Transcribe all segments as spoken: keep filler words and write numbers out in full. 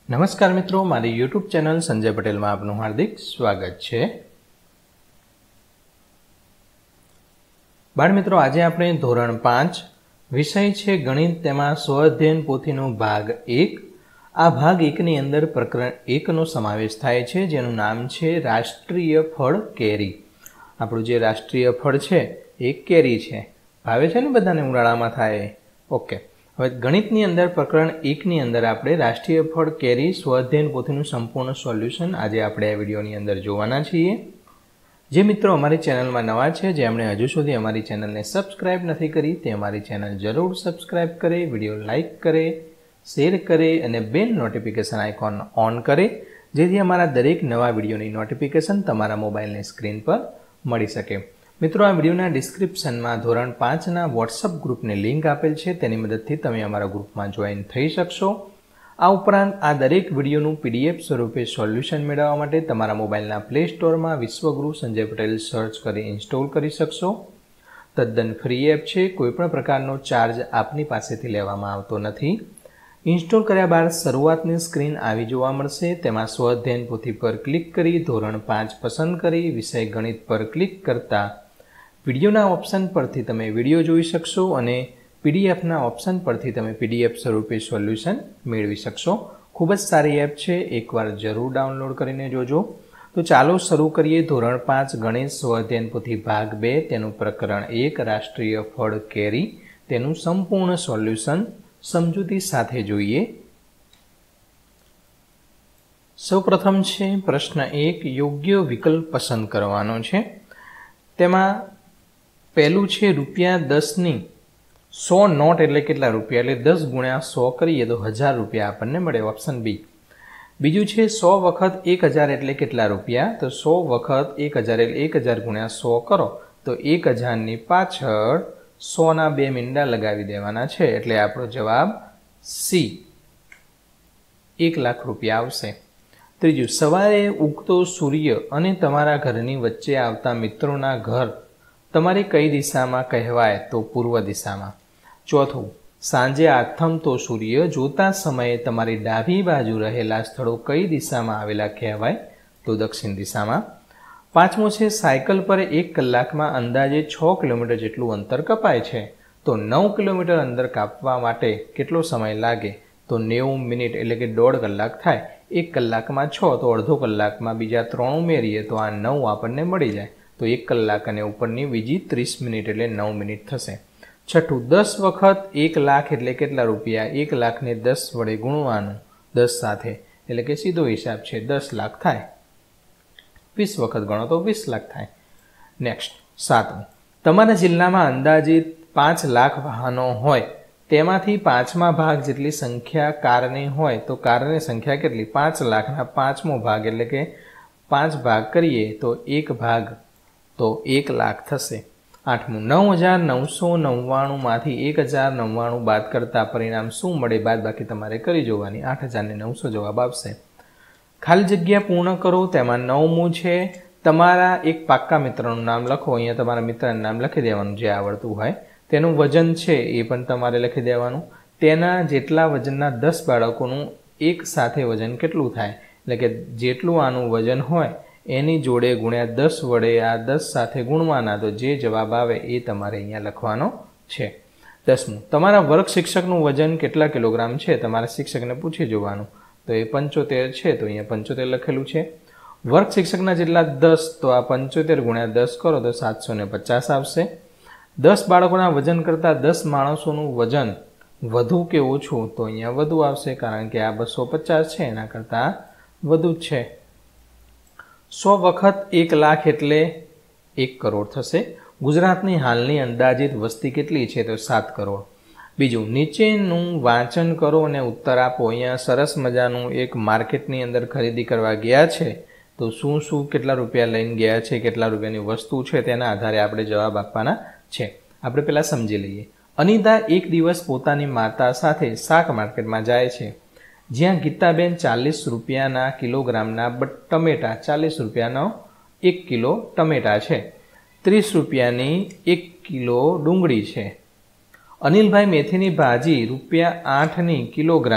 નમસ્કાર મિત્રો, મારી યુટ્યુબ ચેનલ સંજય પટેલમાં આપનું હાર્દિક સ્વાગત છે। બાળ મિત્રો, આજે આપણે ધોરણ પાંચ વિષય છે ગણિત, તેમાં સ્વઅધ્યયન પોથીનો ભાગ એક। આ ભાગ એકની અંદર પ્રકરણ એકનો સમાવેશ થાય છે, જેનું નામ છે રાષ્ટ્રીય ફળ કેરી। આપણું જે રાષ્ટ્રીય ફળ છે એ કેરી છે। ભાવે છે ને બધાને? ઉનાળામાં થાય। ઓકે, હવે ગણિતની અંદર પ્રકરણ એકની અંદર આપણે રાષ્ટ્રીય ફળ કેરી સ્વઅધ્યયન પોથીનું સંપૂર્ણ સોલ્યુશન આજે આપણે આ વિડીયોની અંદર જોવાના છીએ। જે મિત્રો અમારી ચેનલમાં નવા છે, જેમણે હજુ સુધી અમારી ચેનલને સબસ્ક્રાઇબ નથી કરી, તે અમારી ચેનલ જરૂર સબસ્ક્રાઇબ કરે, વિડીયો લાઇક કરે, શેર કરે અને બેલ નોટિફિકેશન આઇકોન ઓન કરે, જેથી અમારા દરેક નવા વિડીયોની નોટિફિકેશન તમારા મોબાઈલની સ્ક્રીન પર મળી શકે। મિત્રો, આ વિડીયોના ડિસ્ક્રિપ્શનમાં ધોરણ પાંચના વોટ્સઅપ ગ્રુપની લિંક આપેલ છે, તેની મદદથી તમે અમારા ગ્રુપમાં જોઈન થઈ શકશો। આ ઉપરાંત આ દરેક વિડીયોનું પીડીએફ સ્વરૂપે સોલ્યુશન મેળવવા માટે તમારા મોબાઈલના પ્લે સ્ટોરમાં વિશ્વગુરુ સંજય પટેલ સર્ચ કરી ઇન્સ્ટોલ કરી શકશો। તદ્દન ફ્રી એપ છે, કોઈપણ પ્રકારનો ચાર્જ આપની પાસેથી લેવામાં આવતો નથી। ઇન્સ્ટોલ કર્યા બાદ શરૂઆતની સ્ક્રીન આવી જોવા મળશે। તેમાં સ્વઅધ્યયન પોથી પર ક્લિક કરી ધોરણ પાંચ પસંદ કરી વિષય ગણિત પર ક્લિક કરતા વિડીયોના ઓપ્શન પરથી તમે વિડીયો જોઈ શકશો અને પીડીએફના ઓપ્શન પરથી તમે પીડીએફ સ્વરૂપે સોલ્યુશન મેળવી શકશો। ખૂબ જ સારી એપ છે, એકવાર જરૂર ડાઉનલોડ કરીને જોજો। તો ચાલો શરૂ કરીએ ધોરણ પાંચ ગણિત સ્વઅધ્યયન પોથી ભાગ બે, તેનું પ્રકરણ એક રાષ્ટ્રીય ફળ કેરી, તેનું સંપૂર્ણ સોલ્યુશન સમજૂતી સાથે જોઈએ। સૌપ્રથમ છે પ્રશ્ન એક, યોગ્ય વિકલ્પ પસંદ કરવાનો છે। તેમાં પહેલું છે રૂપિયા દસની સો નોટ એટલે કેટલા રૂપિયા, એટલે દસ ગુણ્યા સો કરીએ તો હજાર રૂપિયા આપણને મળે, ઓપ્શન બી। બીજું છે સો વખત એક હજાર એટલે કેટલા રૂપિયા, તો સો વખત એક હજાર એટલે એક હજાર ગુણ્યા સો કરો તો એક હજારની પાછળ સોના બે મીંડા લગાવી દેવાના છે, એટલે આપણો જવાબ સી એક લાખ રૂપિયા આવશે। ત્રીજું, સવારે ઉગતો સૂર્ય અને તમારા ઘરની વચ્ચે આવતા મિત્રોના ઘર તમારી કઈ દિશામાં કહેવાય, તો પૂર્વ દિશામાં। ચોથું, સાંજે આથમતો સૂર્ય જોતા સમયે તમારી ડાબી બાજુ રહેલા સ્થળો કઈ દિશામાં આવેલા કહેવાય, તો દક્ષિણ દિશામાં। પાંચમું છે સાયકલ પર એક કલાકમાં અંદાજે છ કિલોમીટર જેટલું અંતર કપાય છે, તો નવ કિલોમીટર અંતર કાપવા માટે કેટલો સમય લાગે, તો નેવું મિનિટ એટલે કે દોઢ કલાક થાય। એક કલાકમાં છ તો અડધો કલાકમાં બીજા ત્રણ ઉમેરીએ તો આ નવ આપણને મળી જાય, તો એક કલાક અને ઉપરની બીજી ત્રીસ મિનિટ એટલે નવ મિનિટ થશે। છઠ્ઠું, દસ વખત એક લાખ એટલે કેટલા રૂપિયા, એક લાખને દસ વડે ગુણવાનું દસ સાથે, એટલે કે સીધો હિસાબ છે દસ લાખ થાય। વીસ વખત ગણો તો વીસ લાખ થાય। નેક્સ્ટ, સાતમું, તમારા જિલ્લામાં અંદાજિત પાંચ લાખ વાહનો હોય, તેમાંથી પાંચમા ભાગ જેટલી સંખ્યા કારની હોય, તો કારની સંખ્યા કેટલી, પાંચ લાખના પાંચમો ભાગ એટલે કે પાંચ ભાગ કરીએ તો એક ભાગ તો એક લાખ થશે। આઠમું, નવ હજાર નવસો નવ્વાણુંમાંથી એક હજાર નવ્વાણું બાદ કરતા પરિણામ શું મળે, બાદ બાકી તમારે કરી જોવાની, આઠ હજાર ને નવસો જવાબ આવશે। ખાલી જગ્યા પૂર્ણ કરો, તેમાં નવમું છે તમારા એક પાક્કા મિત્રનું નામ લખો। અહીંયા તમારા મિત્રનું નામ લખી દેવાનું જે આવડતું હોય, તેનું વજન છે એ પણ તમારે લખી દેવાનું। તેના જેટલા વજનના દસ બાળકોનું એક સાથે વજન કેટલું થાય, એટલે કે જેટલું આનું વજન હોય એની જોડે ગુણ્યા દસ વડે આ દસ સાથે ગુણવાના, તો જે જવાબ આવે એ તમારે અહીંયા લખવાનો છે। દસમું, તમારા વર્ગ શિક્ષકનું વજન કેટલા કિલોગ્રામ છે, તમારા શિક્ષકને પૂછી જોવાનું, તો એ પંચોતેર છે તો અહીંયા પંચોતેર લખેલું છે। વર્ગ શિક્ષકના જેટલા દસ, તો આ પંચોતેર ગુણ્યા દસ કરો તો સાતસો ને પચાસ આવશે। દસ બાળકોના વજન કરતાં દસ માણસોનું વજન વધુ કે ઓછું, તો અહીંયા વધુ આવશે, કારણ કે આ બસો પચાસ છે એના કરતાં વધુ જ છે। સો વખત એક લાખ એટલે એક કરોડ થશે। ગુજરાતની હાલની અંદાજિત વસ્તી કેટલી છે, તો સાત કરોડ। બીજું, નીચેનું વાંચન કરો અને ઉત્તર આપો। અહીંયા સરસ મજાનું એક માર્કેટની અંદર ખરીદી કરવા ગયા છે, તો શું શું કેટલા રૂપિયા લઈને ગયા છે, કેટલા રૂપિયાની વસ્તુ છે, તેના આધારે આપણે જવાબ આપવાના છે। આપણે પહેલાં સમજી લઈએ। અનિતા એક દિવસ પોતાની માતા સાથે શાક માર્કેટમાં જાય છે, જ્યાં ગીતાબેન ચાલીસ રૂપિયાના કિલોગ્રામના ટમેટા, ચાલીસ રૂપિયાનો એક કિલો ટમેટા છે, ત્રીસ રૂપિયાની એક કિલો ડુંગળી છે। અનિલભાઈ મેથીની ભાજી રૂપિયા આઠની કિલોગ્રામ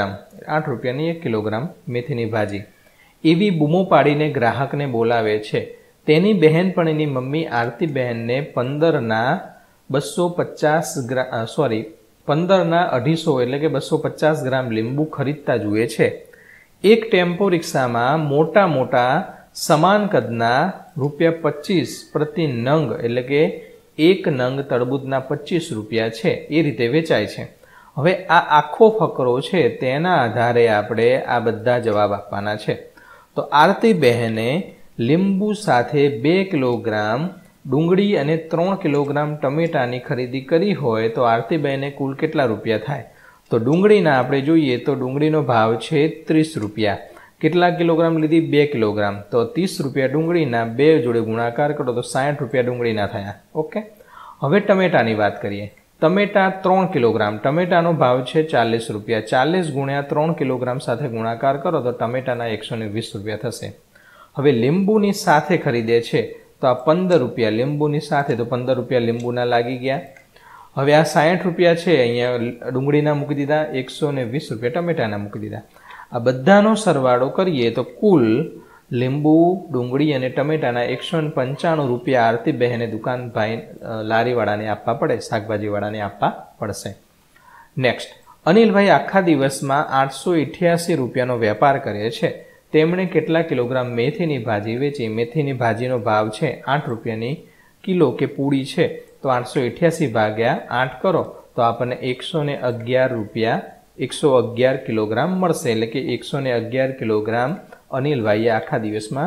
આઠ રૂપિયાની એક કિલોગ્રામ મેથીની ભાજી. એવી બૂમો પાડીને ગ્રાહકને બોલાવે છે. તેની બહેનપણીની મમ્મી આરતી બહેનને પંદરના બસો પચાસ ગ્રામ સોરી પંદરના અઢીસો એટલે કે બસો પચાસ ગ્રામ લીંબુ ખરીદતા જુએ છે. એક ટેમ્પો રિક્ષામાં મોટા મોટા સમાન કદના રૂપિયા પચીસ પ્રતિ નંગ એટલે કે એક નંગ તરબૂચના પચીસ રૂપિયા છે એ રીતે વેચાય છે. હવે આ આખો ફકરો છે તેના આધારે આપણે આ બધા જવાબ આપવાના છે. તો આરતી બહેને લીંબુ સાથે બે કિલોગ્રામ ડુંગળી અને ત્રણ કિલોગ્રામ ટમેટાની ખરીદી કરી હોય તો આરતી બહેને કુલ કેટલા રૂપિયા થાય? તો ડુંગળીના આપણે જોઈએ તો ડુંગળીનો ભાવ છે ત્રીસ રૂપિયા. કેટલા કિલોગ્રામ લીધી? બે કિલોગ્રામ. તો ત્રીસ રૂપિયા ડુંગળીના બે જોડે ગુણાકાર કરો તો સાઠ રૂપિયા ડુંગળીના થયા. ઓકે. હવે ટમેટાની વાત કરીએ. ટમેટા ત્રણ કિલોગ્રામ, ટમેટાનો ભાવ છે ચાલીસ રૂપિયા. ચાલીસ ગુણ્યા ત્રણ કિલોગ્રામ સાથે ગુણાકાર કરો તો ટમેટાના એકસો ને વીસ રૂપિયા થશે. હવે લીંબુની સાથે ખરીદે છે તો આ પંદર રૂપિયા લીંબુની સાથે, તો પંદર રૂપિયા લીંબુના લાગી ગયા. હવે આ સાઠ રૂપિયા છે અહીંયા ડુંગળીના મૂકી દીધા, એકસો ને વીસ રૂપિયા ટમેટાના મૂકી દીધા. આ બધાનો સરવાળો કરીએ તો કુલ લીંબુ, ડુંગળી અને ટમેટાના એકસો ને પંચાણું રૂપિયા આરતી બહેને દુકાન ભાઈ લારીવાળાને આપવા પડે, શાકભાજીવાળાને આપવા પડશે. નેક્સ્ટ, અનિલભાઈ આખા દિવસમાં આઠસો અઠ્યાસી રૂપિયાનો વેપાર કરે છે. તેમણે કેટલા કિલોગ્રામ મેથીની ભાજી વેચી? મેથીની ભાજીનો ભાવ છે આઠ રૂપિયાની કિલો કે પૂડી છે. તો આઠસો અઠ્યાસી ભાગ્યા આઠ કરો તો આપણને એકસો ને અગિયાર રૂપિયા એકસો અગિયાર કિલોગ્રામ મળશે. એટલે કે એકસો ને અગિયાર કિલોગ્રામ અનિલભાઈએ આખા દિવસમાં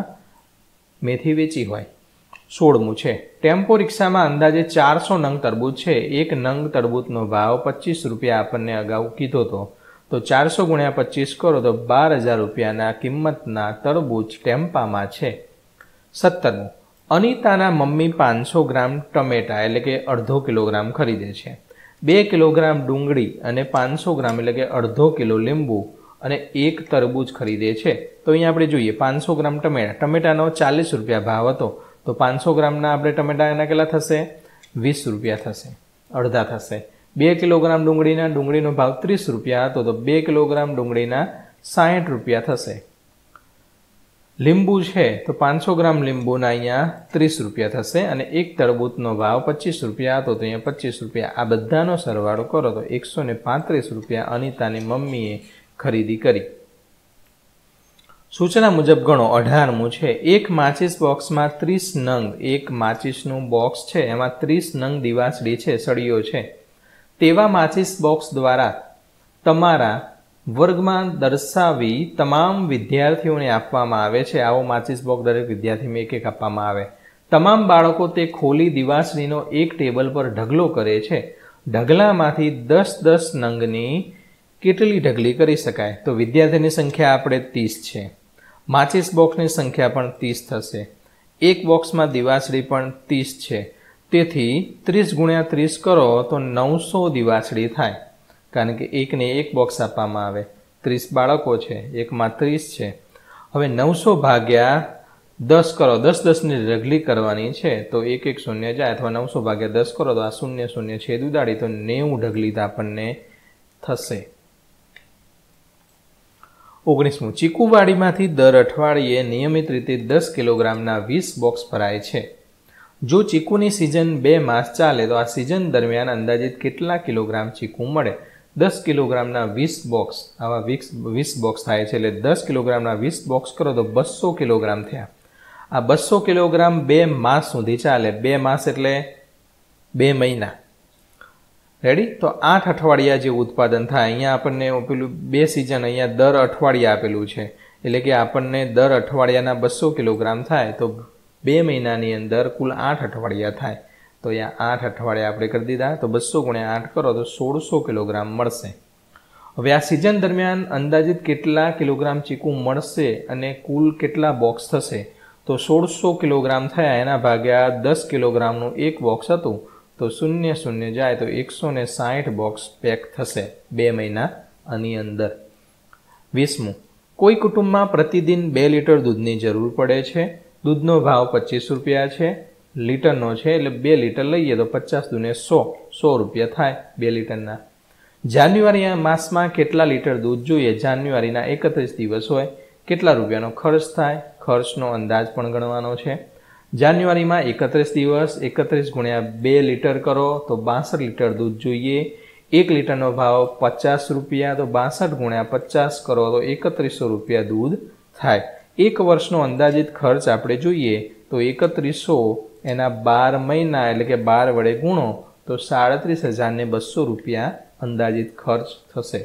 મેથી વેચી હોય. સોળમું છે, ટેમ્પો રિક્ષામાં અંદાજે ચારસો નંગ તરબૂચ છે. એક નંગ તરબૂચનો ભાવ પચીસ રૂપિયા આપણને અગાઉ કીધો હતો. તો ચારસો ગુણ્યા પચીસ કરો તો બાર હજાર રૂપિયાના કિંમતના તરબૂચ ટેમ્પામાં છે. સત્તરમું, અનિતાના મમ્મી પાંચસો ગ્રામ ટમેટા એટલે કે અડધો કિલોગ્રામ ખરીદે છે. બે કિલોગ્રામ ડુંગળી અને પાંચસો ગ્રામ એટલે કે અડધો કિલો લીંબુ અને એક તરબૂચ ખરીદે છે. તો અહીંયા આપણે જોઈએ પાંચસો ગ્રામ ટમેટા, ટમેટાનો ચાલીસ રૂપિયા ભાવ હતો તો પાંચસો ગ્રામના આપણે ટમેટાના કેટલા થશે? વીસ રૂપિયા થશે, અડધા થશે. બે કિલોગ્રામ ડુંગળીના ડુંગળીનો ભાવ ત્રીસ રૂપિયા હતો તો બે કિલોગ્રામ ડુંગળીના સાઠ રૂપિયા થશે. લીંબુ છે તો પાંચસો ગ્રામ લીંબુના અહીંયા ત્રીસ રૂપિયા થશે અને એક તરબૂચનો ભાવ પચીસ રૂપિયા હતો તો અહીંયા પચીસ રૂપિયા. આ બધાનો સરવાળો કરો તો એકસો ને પાંત્રીસ રૂપિયા અનિતાની મમ્મીએ ખરીદી કરી. સૂચના મુજબ ગણો. અઢારમું છે, એક માચિસ બોક્સમાં ત્રીસ નંગ, એક માચિસનું બોક્સ છે એમાં ત્રીસ નંગ દિવાસળી છે, સળીઓ છે. તેવા માચિસ બોક્સ દ્વારા તમારા વર્ગમાં દર્શાવી તમામ વિદ્યાર્થીઓને આપવામાં આવે છે. આવો માચિસ બોક્સ દરેક વિદ્યાર્થીને એક એક આપવામાં આવે. તમામ બાળકો તે ખોલી દિવાસળીનો એક ટેબલ પર ઢગલો કરે છે. ઢગલામાંથી દસ દસ નંગની કેટલી ઢગલી કરી શકાય? તો વિદ્યાર્થીની સંખ્યા આપણે ત્રીસ છે, માચિસ બોક્સની સંખ્યા પણ ત્રીસ થશે, એક બોક્સમાં દિવાસળી પણ ત્રીસ છે. તેથી ત્રીસ ગુણ્યા ત્રીસ કરો તો નવસો દિવાસળી થાય, કારણ કે એકને એક બોક્સ આપવામાં આવે. ત્રીસ બાળકો છે, એકમાં ત્રીસ છે. હવે નવસો ભાગ્યા દસ કરો, દસ દસની ઢગલી કરવાની છે તો એક એક શૂન્ય જાય, અથવા નવસો ભાગ્યા દસ કરો તો આ શૂન્ય શૂન્ય છેદ ઉડાડી તો નેવું ઢગલી આપણને થશે. ઓગણીસમું, ચીકુવાડીમાંથી દર અઠવાડિયે નિયમિત રીતે દસ કિલોગ્રામના વીસ બોક્સ ભરાય છે. જો ચીકુની સિઝન બે માસ ચાલે તો આ સિઝન દરમિયાન અંદાજિત કેટલા કિલોગ્રામ ચીકુ મળે? દસ કિલોગ્રામના વીસ બોક્સ, આવા વીસ વીસ બોક્સ થાય છે એટલે દસ કિલોગ્રામના વીસ બોક્સ કરો તો બસો કિલોગ્રામ થયા. આ બસો કિલોગ્રામ બે માસ સુધી ચાલે. બે માસ એટલે બે મહિના. રેડી? તો આઠ અઠવાડિયા જે ઉત્પાદન થાય. અહીંયા આપણને પેલું બે સિઝન અહીંયા દર અઠવાડિયે આપેલું છે એટલે કે આપણને દર અઠવાડિયાના બસો કિલોગ્રામ થાય તો બે મહિનાની અંદર કુલ આઠ અઠવાડિયા થાય. તો અહીંયા આઠ અઠવાડિયા આપણે કરી દીધા તો બસો ગુણ્યા આઠ કરો તો સોળસો કિલોગ્રામ મળશે. હવે આ સિઝન દરમિયાન અંદાજિત કેટલા કિલોગ્રામ ચીકુ મળશે અને કુલ કેટલા બોક્સ થશે? તો સોળસો કિલોગ્રામ થયા એના ભાગ્યા દસ કિલોગ્રામનું એક બોક્સ હતું તો શૂન્ય શૂન્ય જાય તો એકસો ને સાઠ બોક્સ પેક થશે બે મહિના આની અંદર. વીસમું, કોઈ કુટુંબમાં પ્રતિદિન બે લીટર દૂધની જરૂર પડે છે. દૂધનો ભાવ પચીસ રૂપિયા છે, લીટરનો છે એટલે બે લીટર લઈએ તો પચાસ દૂને સો, સો રૂપિયા થાય બે લીટરના. જાન્યુઆરી માસમાં કેટલા લીટર દૂધ જોઈએ? જાન્યુઆરીના એકત્રીસ દિવસ હોય, કેટલા રૂપિયાનો ખર્ચ થાય? ખર્ચનો અંદાજ પણ ગણવાનો છે. જાન્યુઆરીમાં એકત્રીસ દિવસ, એકત્રીસ ગુણ્યા બે લીટર કરો તો બાસઠ લીટર દૂધ જોઈએ. એક લીટરનો ભાવ પચાસ રૂપિયા, તો બાસઠ ગુણ્યા પચાસ કરો તો એકત્રીસો રૂપિયા દૂધ થાય. એક વર્ષનો અંદાજિત ખર્ચ આપણે જોઈએ તો એકત્રીસો એના બાર મહિના એટલે કે બાર વડે ગુણો તો સાડત્રીસ હજાર ને બસો રૂપિયા અંદાજિત ખર્ચ થશે.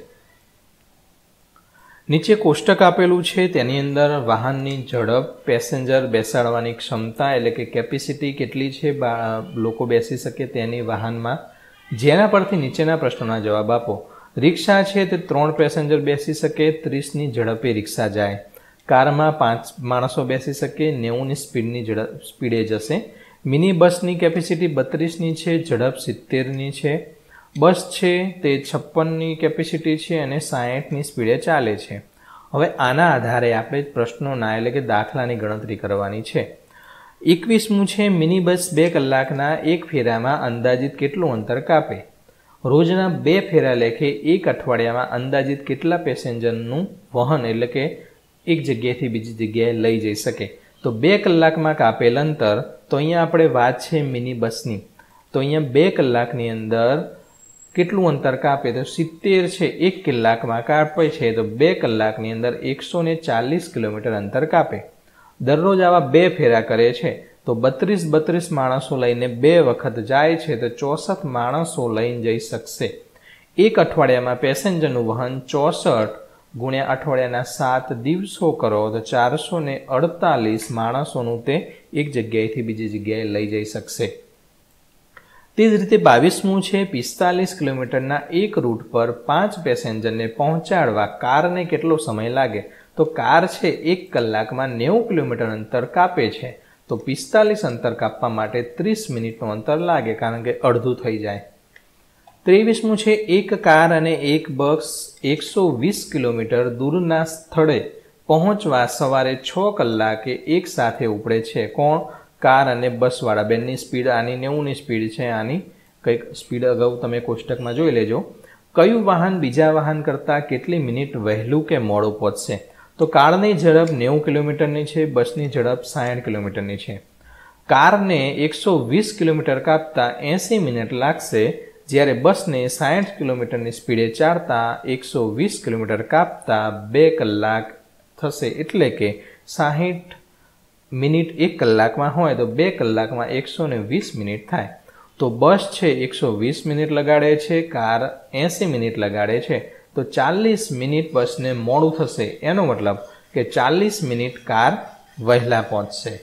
નીચે કોષ્ટક આપેલું છે, તેની અંદર વાહનની ઝડપ, પેસેન્જર બેસાડવાની ક્ષમતા એટલે કે કેપેસિટી કેટલી છે લોકો બેસી શકે તેની વાહનમાં, જેના પરથી નીચેના પ્રશ્નોના જવાબ આપો. રિક્ષા છે તે ત્રણ પેસેન્જર બેસી શકે, ત્રીસની ઝડપે રિક્ષા જાય. કારમાં પાંચ માણસો બેસી શકે, નેવુંની સ્પીડની ઝડપ સ્પીડે જશે. મિની બસની કેપેસિટી બત્રીસની છે, ઝડપ સિત્તેરની છે. બસ છે તે છપ્પનની કેપેસિટી છે અને સાહીઠની સ્પીડે ચાલે છે. હવે આના આધારે આપણે પ્રશ્નોના એટલે કે દાખલાની ગણતરી કરવાની છે. એકવીસમું છે, મિની બસ બે કલાકના એક ફેરામાં અંદાજિત કેટલું અંતર કાપે? રોજના બે ફેરા લેખે એક અઠવાડિયામાં અંદાજિત કેટલા પેસેન્જરનું વહન એટલે કે એક જગ્યાએથી બીજી જગ્યાએ લઈ જઈ શકે? તો બે કલાકમાં કાપેલ અંતર, તો અહીંયા આપણે વાત છે મિની બસની, તો અહીંયા બે કલાકની અંદર કેટલું અંતર કાપે? તો સિત્તેર છે એક કલાકમાં કાપે છે તો બે કલાકની અંદર એકસો ને ચાલીસ કિલોમીટર અંતર કાપે. દરરોજ આવા બે ફેરા કરે છે તો બત્રીસ બત્રીસ માણસો લઈને બે વખત જાય છે તો ચોસઠ માણસો લઈને જઈ શકશે. એક અઠવાડિયામાં પેસેન્જરનું વહન ચોસઠ ગુણ્યા અઠવાડિયાના સાત દિવસો કરો તો ચારસો ને અડતાલીસ માણસોનું તે એક જગ્યાએથી બીજી જગ્યાએ લઈ જઈ શકશે. તે જ રીતે બાવીસમું છે, પિસ્તાલીસ કિલોમીટરના એક રૂટ પર પાંચ પેસેન્જરને પહોંચાડવા કારને કેટલો સમય લાગે? તો કાર છે એક કલાકમાં નેવું કિલોમીટર અંતર કાપે છે તો પિસ્તાલીસ અંતર કાપવા માટે ત્રીસ મિનિટનું અંતર લાગે, કારણ કે અડધું થઈ જાય. ત્રેવીસમું છે, એક કાર અને એક બસ એકસો વીસ કિલોમીટર દૂરના સ્થળે પહોંચવા સવારે છ કલાકે એક સાથે ઉપડે છે. કોણ? કાર અને બસવાળા. બેનની સ્પીડ આની નેવુંની સ્પીડ છે, આની કંઈક સ્પીડ અગાઉ તમે કોષ્ટકમાં જોઈ લેજો. કયું વાહન બીજા વાહન કરતાં કેટલી મિનિટ વહેલું કે મોડું પહોંચશે? તો કારની ઝડપ નેવું કિલોમીટરની છે, બસની ઝડપ સાઠ કિલોમીટરની છે. કારને એકસો વીસ કિલોમીટર કાપતા એંસી મિનિટ લાગશે, જ્યારે બસને સાઠ કિલોમીટરની સ્પીડે ચાલતા એકસો વીસ કિલોમીટર કાપતા બે કલાક થશે. એટલે કે સાઠ મિનિટ એક કલાકમાં હોય તો બે કલાકમાં એકસો ને વીસ મિનિટ થાય. તો બસ છે એકસો વીસ મિનિટ લગાડે છે, કાર એંસી મિનિટ લગાડે છે, તો ચાલીસ મિનિટ બસને મોડું થશે. એનો મતલબ કે ચાલીસ મિનિટ કાર વહેલા પહોંચશે.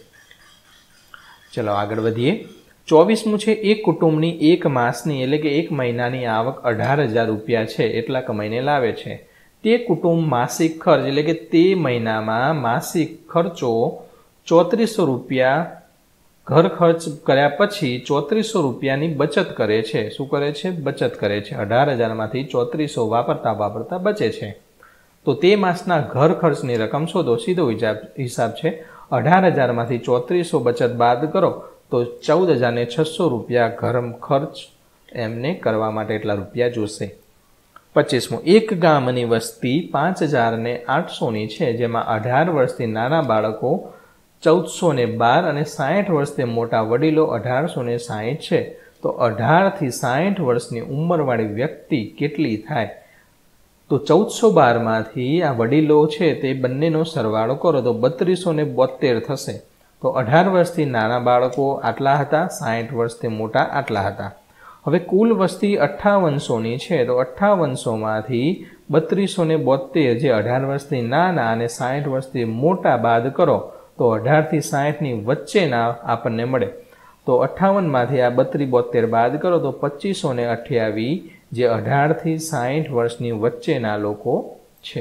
ચલો આગળ વધીએ. ચોવીસમું છે, એક કુટુંબની એક માસની એટલે કે એક મહિનાની આવક અઢાર હજાર રૂપિયા છે એટલા કમાઈને લાવે છે. તે કુટુંબ માસિક ખર્ચ એટલે કે તે મહિનામાં માસિક ખર્ચો ચોત્રીસો રૂપિયા ઘર ખર્ચ કર્યા પછી ચોત્રીસો રૂપિયાની બચત કરે છે. શું કરે છે? બચત કરે છે. અઢાર હજારમાંથી ચોત્રીસો વાપરતા વાપરતા બચે છે. તો તે માસના ઘર ખર્ચની રકમ શોધો. સીધો હિસાબ છે. અઢાર હજારમાંથી ચોત્રીસો બચત બાદ કરો તો ચૌદ હજાર ને છસો રૂપિયા ઘર ખર્ચ એમને કરવા માટે એટલા રૂપિયા જોશે. પચીસમું, એક ગામની વસ્તી પાંચ હજાર ને આઠસોની છે, જેમાં અઢાર વર્ષથી નાના બાળકો ચૌદસો ને બાર અને સાહીઠ વર્ષથી મોટા વડીલો અઢારસો ને સાહીઠ છે. તો અઢારથી સાહીઠ વર્ષની ઉંમરવાળી વ્યક્તિ કેટલી થાય? તો ચૌદસો બારમાંથી આ વડીલો છે તે બંનેનો સરવાળો કરો તો બત્રીસો ને બોતેર થશે. તો અઢાર વર્ષથી નાના બાળકો આટલા હતા, સાહીઠ વર્ષથી મોટા આટલા હતા. હવે કુલ વસ્તી અઠ્ઠાવનસોની છે, તો અઠ્ઠાવનસોમાંથી બત્રીસો ને બોતેર જે અઢાર વર્ષથી નાના અને સાહીઠ વર્ષથી મોટા બાદ કરો તો અઢારથી સાહીઠની વચ્ચેના આપણને મળે. તો અઠ્ઠાવનમાંથી આ બત્રીસ બોતેર બાદ કરો તો પચીસો ને અઠ્યાવીસ જે અઢારથી સાહીઠ વર્ષની વચ્ચેના લોકો છે.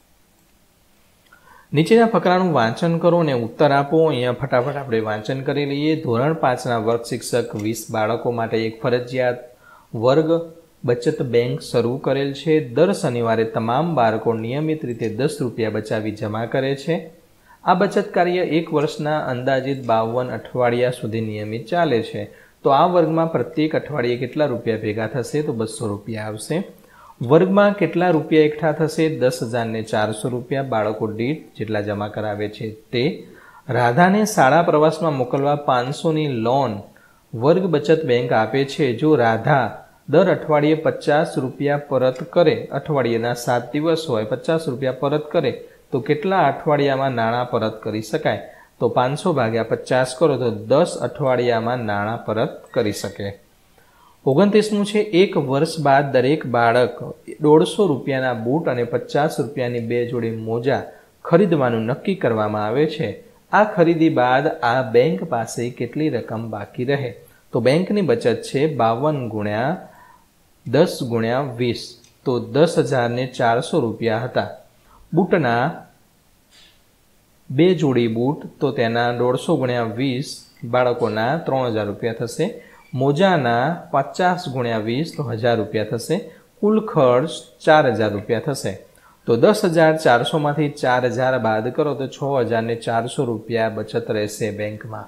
નીચેના ફકરાનું વાંચન કરો અને ઉત્તર આપો. અહીંયા ફટાફટ આપણે વાંચન કરી લઈએ. ધોરણ પાંચના વર્ગ શિક્ષક વીસ બાળકો માટે એક ફરજિયાત વર્ગ બચત બેંક શરૂ કરેલ છે. દર શનિવારે તમામ બાળકો નિયમિત રીતે દસ રૂપિયા બચાવી જમા કરે છે. આ બચત કાર્ય એક વર્ષના અંદાજિત બાવન અઠવાડિયા સુધી નિયમિત ચાલે છે. તો આ વર્ગમાં પ્રત્યેક અઠવાડિયે કેટલા રૂપિયા ભેગા થશે? તો બસો રૂપિયા આવશે. વર્ગમાં કેટલા રૂપિયા એકઠા થશે? દસ હજાર ને ચારસો રૂપિયા બાળકો દીઠ જેટલા જમા કરાવે છે તે. રાધાને શાળા પ્રવાસમાં મોકલવા પાંચસોની લોન વર્ગ બચત બેંક આપે છે. જો રાધા દર અઠવાડિયે પચાસ રૂપિયા પરત કરે, અઠવાડિયાના સાત દિવસ હોય, પચાસ રૂપિયા પરત કરે તો કેટલા અઠવાડિયામાં નાણાં પરત કરી શકાય? તો પાંચસો ભાગ્યા પચાસ કરો તો દસ અઠવાડિયામાં નાણાં પરત કરી શકે. ઓગણત્રીસમું છે, એક વર્ષ બાદ દરેક બાળક દોઢસો રૂપિયાના બૂટ અને પચાસ રૂપિયાની બે જોડી મોજા ખરીદવાનું નક્કી કરવામાં આવે છે. આ ખરીદી બાદ આ બેંક પાસે કેટલી રકમ બાકી રહે? તો બેંકની બચત છે બાવન ગુણ્યા દસ ગુણ્યા વીસ, તો દસ હજાર ને ચારસો રૂપિયા હતા. બૂટના બે જોડી બૂટ તો તેના દોઢસો ગુણ્યા વીસ બાળકોના ત્રણ હજાર રૂપિયા થશે. મોજાના પચાસ ગુણ્યા વીસ તો હજાર રૂપિયા થશે. કુલ ખર્ચ ચાર હજાર રૂપિયા થશે. તો દસ હજાર ચારસોમાંથી ચાર હજાર બાદ કરો તો છ હજાર ને ચારસો રૂપિયા બચત રહેશે બેંકમાં.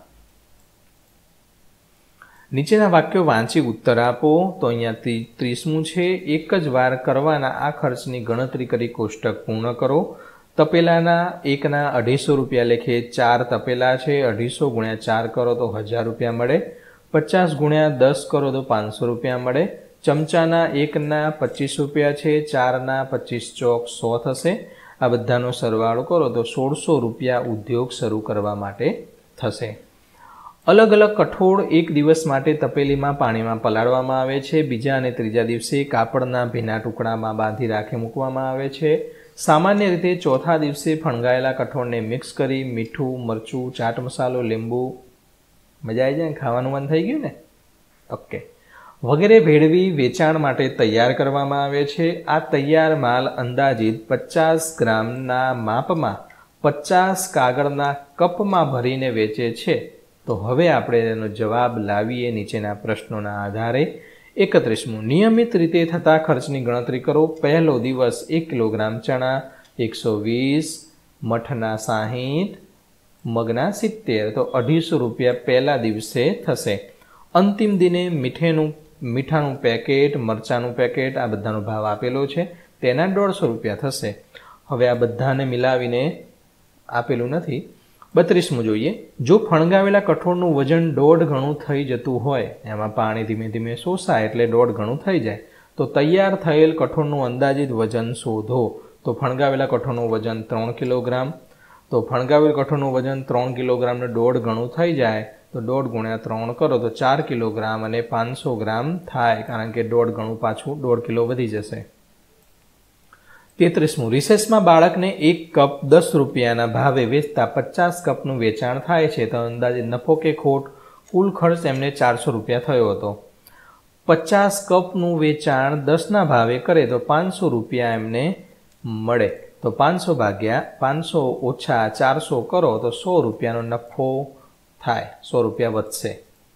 નીચેના વાક્યો વાંચી ઉત્તર આપો. તો અહીંયાથી ત્રીસમું છે, એક જ વાર કરવાના આ ખર્ચની ગણતરી કરી કોષ્ટક પૂર્ણ કરો. તપેલાના એકના અઢીસો રૂપિયા લેખે ચાર તપેલા છે, અઢીસો ગુણ્યા ચાર કરો તો હજાર રૂપિયા મળે. પચાસ ગુણ્યા દસ કરો તો પાંચસો રૂપિયા મળે. ચમચાના એકના પચીસ રૂપિયા છે, ચારના પચીસ ચોક સો થશે. આ બધાનો સરવાળો કરો તો સોળસો રૂપિયા ઉદ્યોગ શરૂ કરવા માટે થશે. અલગ અલગ કઠોળ એક દિવસ માટે તપેલીમાં પાણીમાં પલાળવામાં આવે છે. બીજા અને ત્રીજા દિવસે કાપડના ભીના ટુકડામાં બાંધી રાખી મૂકવામાં આવે છે. સામાન્ય રીતે ચોથા દિવસે ફણગાયેલા કઠોળને મિક્સ કરી મીઠું, મરચું, ચાટ મસાલો, લીંબુ, મજા આવી જાય ને, ખાવાનું મન થઈ ગયું ને, ઓકે, વગેરે ભેળવી વેચાણ માટે તૈયાર કરવામાં આવે છે. આ તૈયાર માલ અંદાજિત પચાસ ગ્રામના માપમાં પચાસ કાગળના કપમાં ભરીને વેચે છે. તો હવે આપણે તેનો જવાબ લાવીએ નીચેના પ્રશ્નોના આધારે. એકત્રીસમું, નિયમિત રીતે થતા ખર્ચની ગણતરી કરો. પહેલો દિવસ એક કિલોગ્રામ ચણા એકસો વીસ, મઠના સાહીઠ, મગના સિત્તેર, તો અઢીસો રૂપિયા પહેલા દિવસે થશે. અંતિમ દિને મીઠેનું મીઠાનું પેકેટ, મરચાંનું પેકેટ, આ બધાનો ભાવ આપેલો છે, તેના દોઢસો રૂપિયા થશે. હવે આ બધાને મિલાવીને આપેલું નથી. બત્રીસમું જોઈએ, જો ફણગાવેલા કઠોળનું વજન દોઢ ગણું થઈ જતું હોય, એમાં પાણી ધીમે ધીમે શોષાય એટલે દોઢ ગણું થઈ જાય, તો તૈયાર થયેલ કઠોળનું અંદાજિત વજન શોધો. તો ફણગાવેલા કઠોળનું વજન ત્રણ કિલોગ્રામ, તો ફણગાવેલ કઠોળનું વજન ત્રણ કિલોગ્રામને દોઢ ગણું થઈ જાય તો દોઢ ગુણ્યા ત્રણ કરો તો ચાર કિલોગ્રામ અને પાંચસો ગ્રામ થાય, કારણ કે દોઢ ગણું પાછું દોઢ કિલો વધી જશે. તેત્રીસમું, રિસેસમાં બાળકને એક કપ દસ રૂપિયાના ભાવે વેચતા પચાસ કપનું વેચાણ થાય છે, તો અંદાજે નફો કે ખોટ? કુલ ખર્ચ એમને ચારસો રૂપિયા થયો હતો. પચાસ કપનું વેચાણ દસના ભાવે કરે તો પાંચસો રૂપિયા એમને મળે. તો પાંચસો ભાગ્યા પાંચસો ઓછા ચારસો કરો તો સો રૂપિયાનો નફો થાય, સો રૂપિયા વધશે.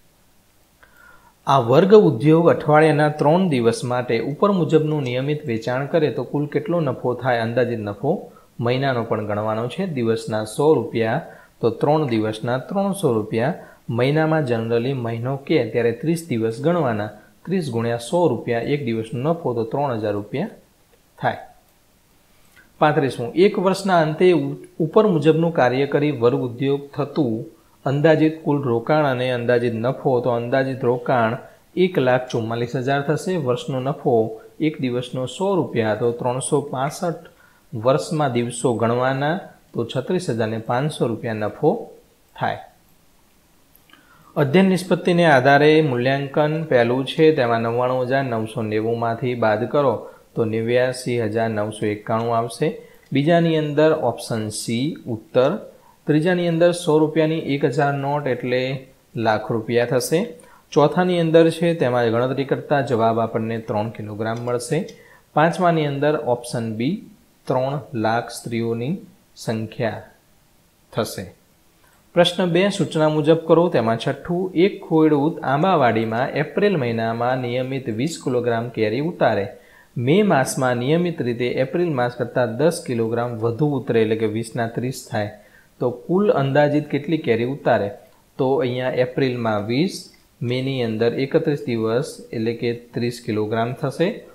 આ વર્ગ ઉદ્યોગ અઠવાડિયાના ત્રણ દિવસ માટે ઉપર મુજબનું નિયમિત વેચાણ કરે તો કુલ કેટલો નફો થાય? અંદાજિત નફો મહિનાનો પણ ગણવાનો છે. દિવસના સો રૂપિયા તો ત્રણ દિવસના ત્રણસો રૂપિયા. મહિનામાં જનરલી મહિનો કે ત્યારે ત્રીસ દિવસ ગણવાના. ત્રીસ ગુણ્યા સો રૂપિયા એક દિવસનો નફો તો ત્રણ હજાર રૂપિયા થાય. પાંત્રીસમું, એક વર્ષના અંતે ઉપર મુજબનું કાર્ય કરી વર્ગ ઉદ્યોગ થતું અંદાજિત કુલ રોકાણ અને અંદાજિત નફો. તો અંદાજિત રોકાણ એક લાખ ચુમ્માલીસ હજાર થશે. વર્ષનો નફો એક દિવસનો સો રૂપિયા તો ત્રણસો પાસઠ વર્ષમાં દિવસો ગણવાના તો છત્રીસ હજાર ને પાંચસો રૂપિયા નફો થાય. અધ્યયન નિષ્પત્તિને આધારે મૂલ્યાંકન પહેલું છે, તેમાં નવ્વાણું હજાર નવસો નેવુંમાંથી બાદ કરો તો નેવ્યાસી હજાર નવસો એકાણું આવશે. બીજાની અંદર ઓપ્શન સી ઉત્તર. ત્રીજાની અંદર સો રૂપિયાની એક હજાર નોટ એટલે લાખ રૂપિયા થશે. ચોથાની અંદર છે તેમાં ગણતરી કરતા જવાબ આપણને ત્રણ કિલોગ્રામ મળશે. પાંચમાની અંદર ઓપ્શન બી ત્રણ લાખ સ્ત્રીઓની સંખ્યા થશે. પ્રશ્ન બે, સૂચના મુજબ કરો. તેમાં છઠ્ઠું, એક ખેડૂત આંબાવાડીમાં એપ્રિલ મહિનામાં નિયમિત વીસ કિલોગ્રામ કેરી ઉતારે, મે માસમાં નિયમિત રીતે એપ્રિલ માસ કરતાં દસ કિલોગ્રામ વધુ ઉતરે એટલે કે વીસના ત્રીસ થાય, તો કુલ અંદાજિત કેટલી કેરી ઉતારે? તો અહીંયા એપ્રિલમાં વીસ, મેની અંદર એકત્રીસ દિવસ એટલે કે ત્રીસ કિલોગ્રામ થશે.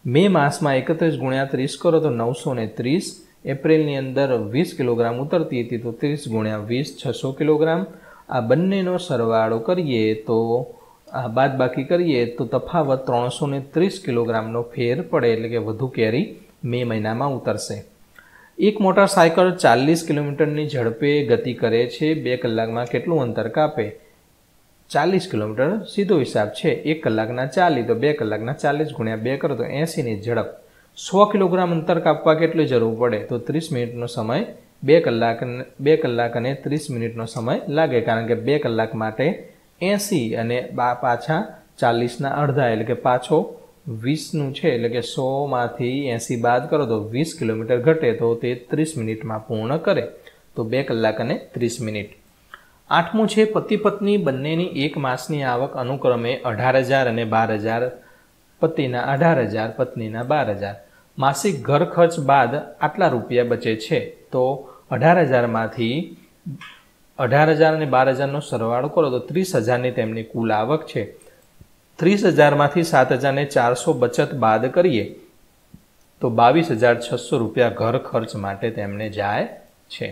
મે માસમાં એકત્રીસ ગુણ્યા ત્રીસ કરો તો નવસો ને ત્રીસ. એપ્રિલની અંદર વીસ કિલોગ્રામ ઉતરતી હતી તો ત્રીસ ગુણ્યા વીસ છસો કિલોગ્રામ. આ બંનેનો સરવાળો કરીએ તો આ બાદ બાકી કરીએ તો તફાવત ત્રણસો ને ત્રીસ કિલોગ્રામનો ફેર પડે, એટલે કે વધુ કેરી મે મહિનામાં ઉતરશે. એક મોટરસાયકલ ચાલીસ કિલોમીટરની ઝડપે ગતિ કરે છે. બે કલાકમાં કેટલું અંતર કાપે? ચાલીસ કિલોમીટર સીધો હિસાબ છે. એક કલાકના ચાલીસ તો બે કલાકના ચાલીસ ગુણ્યા બે કરો તો એંસીની ઝડપ. સો કિલોગ્રામ અંતર કાપવા કેટલી જરૂર પડે? તો ત્રીસ મિનિટનો સમય. બે કલાક બે કલાક અને ત્રીસ મિનિટનો સમય લાગે, કારણ કે બે કલાક માટે એંસી અને પાછા ચાલીસના અડધા એટલે કે પાછો વીસનું છે, એટલે કે સોમાંથી એંસી બાદ કરો તો વીસ કિલોમીટર ઘટે, તો તે ત્રીસ મિનિટમાં પૂર્ણ કરે. તો બે કલાક અને ત્રીસ મિનિટ. આઠમું છે પતિ પત્ની બંનેની એક માસની આવક અનુક્રમે અઢાર હજાર અને બાર હજાર. પતિના અઢાર હજાર, પત્નીના બાર હજાર. માસિક ઘર ખર્ચ બાદ આટલા રૂપિયા બચે છે. તો અઢાર હજારમાંથી અઢાર હજાર અને બાર હજારનો સરવાળો કરો તો ત્રીસ હજારની તેમની કુલ આવક છે. ત્રીસ હજારમાંથી સાત હજારને ચારસો બચત બાદ કરીએ તો બાવીસ હજાર છસો રૂપિયા ઘર ખર્ચ માટે તેમને જાય છે.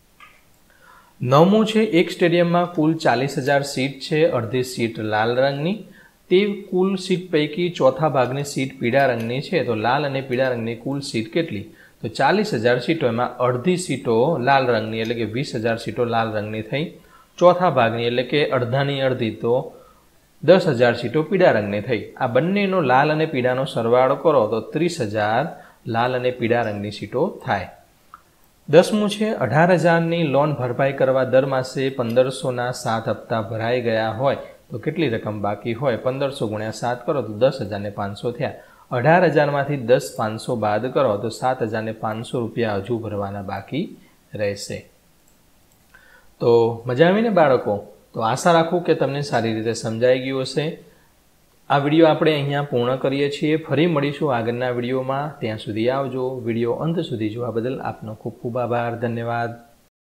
નવમું છે એક સ્ટેડિયમમાં કુલ ચાલીસ હજાર સીટ છે. અડધી સીટ લાલ રંગની. તે કુલ સીટ પૈકી ચોથા ભાગની સીટ પીળા રંગની છે. તો લાલ અને પીળા રંગની કુલ સીટ કેટલી? તો ચાલીસ હજાર સીટો, એમાં અડધી સીટો લાલ રંગની એટલે કે વીસ હજાર સીટો લાલ રંગની થઈ. ચોથા ભાગની એટલે કે અડધાની અડધી તો દસ હજાર સીટો પીળા રંગની થઈ. આ બંનેનો લાલ અને પીળાનો સરવાળો કરો તો ત્રીસ હજાર લાલ અને પીળા રંગની સીટો થાય. દસમું છે અઢાર હજારની લોન ભરપાઈ કરવા દર માસે પંદરસોના સાત હપ્તા ભરાઈ ગયા હોય તો કેટલી રકમ બાકી હોય? પંદરસો ગુણ્યા સાત કરો તો દસ હજાર ને પાંચસો થયા. અઢાર હજારમાંથી દસ પાંચસો બાદ કરો તો સાત હજાર ને પાંચસો રૂપિયા હજુ ભરવાના બાકી રહેશે. તો મજા આવીને બાળકો? તો આશા રાખું કે તમને સારી રીતે સમજાઈ ગયું હશે. આ વિડીયો આપણે અહીંયા પૂર્ણ કરીએ છીએ. ફરી મળીશું આગળના વિડીયોમાં. ત્યાં સુધી આવજો. વિડીયો અંત સુધી જોવા બદલ આપનો ખૂબ ખૂબ આભાર. ધન્યવાદ.